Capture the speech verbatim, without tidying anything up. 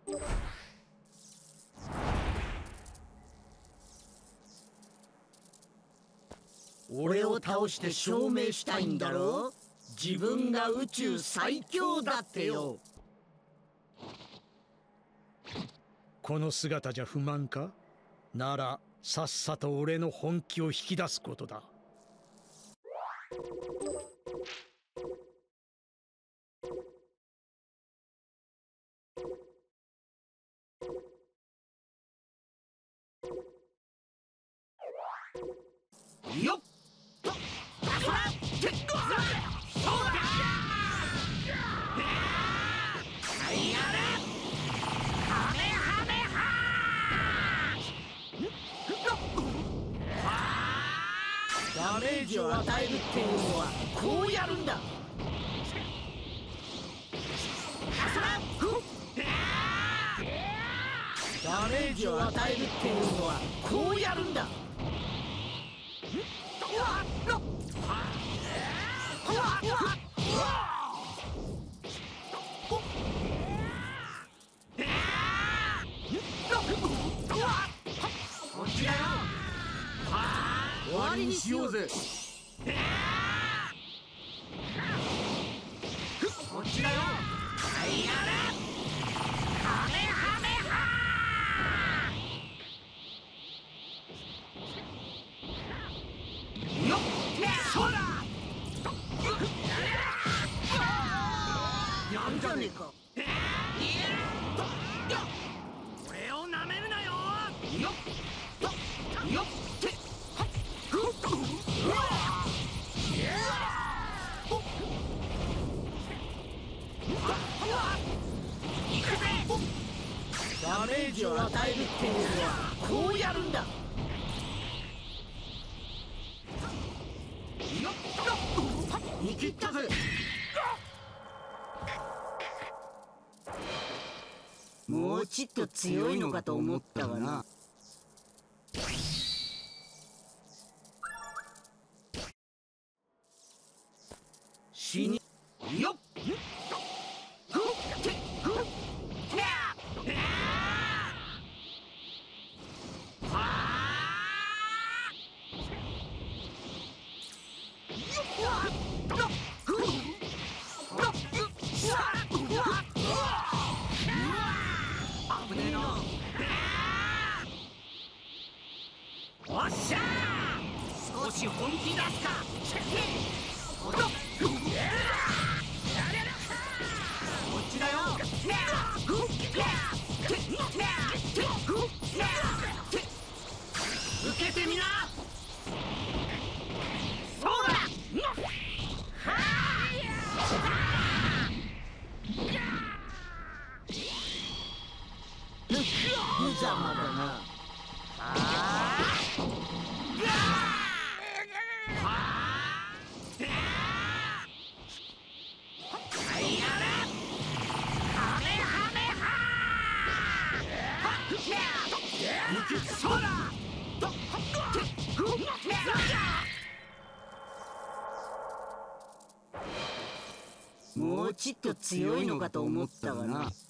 俺を倒して証明したいんだろ？自分が宇宙最強だってよ。 この姿じゃ不満か？ならさっさと俺の本気を引き出すことだ。 よっ！ダメージを与えるっていうのはこうやるんだ。ダメージを与えるっていうのはこうやるんだ。こっちだよ。終わりにしようぜ。こっちだよ。はいやれ。カメハメハー。よっ、そうだ。やんじゃねえか。俺をなめるなよ。よっ、よっ。ダメージを与えるっていうのはこうやるんだ。見切ったぜ。もうちっと強いのかと思ったがな。死によっ。危ねえな。おっしゃー、少し本気出すか。こっちだよ。受けてみな。そうだ。無様だな。そうだ。もうちっと強いのかと思ったがな。